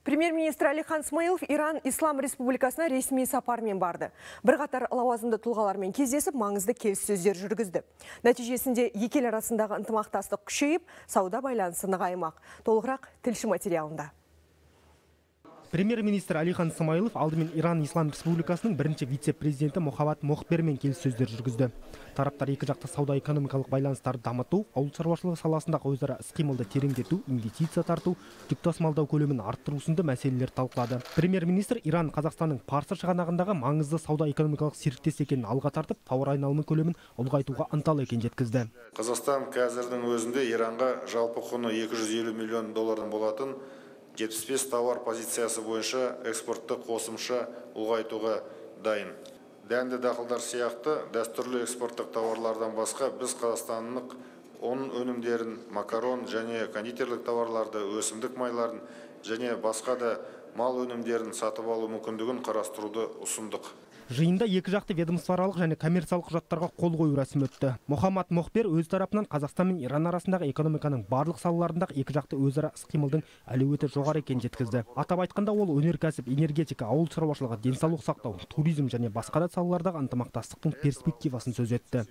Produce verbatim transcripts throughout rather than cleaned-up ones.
Премьер-министр Алихан Смайылов Иран Ислам Республикасына ресми сапармен барды. Бірқатар лауазымды тұлғалармен кездесіп, маңызды келіссөздер жүргізді. Нәтижесінде екі ел арасындағы ынтымақтастық күшейіп, сауда байланысы нығаймақ. Толығырақ тілші материалында. Премьер-министр Алихан Смайылов алдымен Иран Ислам Республикасының бірінші вице-президенті Мохаммад Мохбермен келіссөздер жүргізді. Тараптар екі жақты сауда-экономикалық байланыстарды дамыту, ауыл шаруашылығы саласындағы өзара іс-қимылды тереңдету, инвестиция тарту, жүк тасымалдау көлемін арттыру сынды мәселелер талқылады. Премьер-министр Иран Қазақстанның Парсы шығанағындағы маңызды сауда-экономикалық серіктес екенін алға тартып, тауар айналымы көлемін ұлғайтуға ынталы екенін жеткізді. Қазақстан қазірдің өзінде Иранға жалпы құны екі жүз елу миллион доллардан болатын жетпіс бес тауар позициясы бойынша экспортты қосымша ұлғайтуға дайын. Дәнді дақылдар сияқты дәстүрлі экспорттық тауарлардан басқа біз қазақстандық ұн өнімдерін, макарон және кондитерлік тауарларды, өсімдік майларын және басқа да мал өнімдерін сатып алу мүмкіндігін қарастыруды ұсындық. Жиында екі жақты ведомствоаралық және коммерциялық құжаттарға қол қою рәсімі өтті. Мохаммад Мохбер өз тарапынан Қазақстан мен Иран арасындағы экономиканың барлық салаларындағы екі жақты өзара іс-қимылдың әлеуеті жоғары екенін жеткізді. Атап айтқанда ол өнеркәсіп, энергетика, ауыл шаруашылығы, денсаулық сақтау, туризм және басқа да салалардағы ынтымақтастықтың перспективасын сөз етті.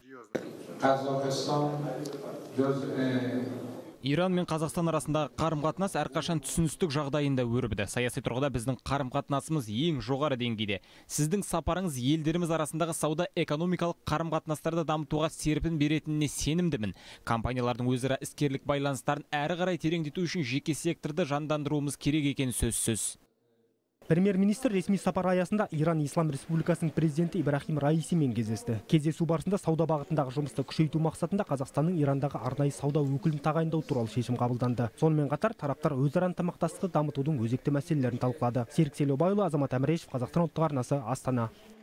Иран мен Қазақстан арасындағы қарым-қатынас әрқашан түсіністік жағдайында өрбіді. Саяси тұрғыда біздің қарым-қатынасымыз ең жоғары деңгейде. Сіздің сапарыңыз елдеріміз арасындағы сауда-экономикалық қарым-қатынастарды дамытуға серпін беретініне сенімдімін. Компаниялардың өзара іскерлік байланыстарын әрі қарай тереңдету үшін жеке секторды жандандыруымыз керек екені сөзсіз. Премьер-министр ресми сапар аясында Иран Ислам Республикасының президенті Ибрахим Раисимен кездесті. Кездесу барысында сауда бағытындағы жұмысты күшейту мақсатында Қазақстанның Ирандағы арнайы сауда өкілін тағайындау туралы шешім қабылданды. Сонымен қатар тараптар өзара ынтымақтастықты дамытудың өзекті мәселелерін талқылады. Серік Селеубайұлы, Азамат Әмірешев, Қазақстан ұлттық арнасы, Астана.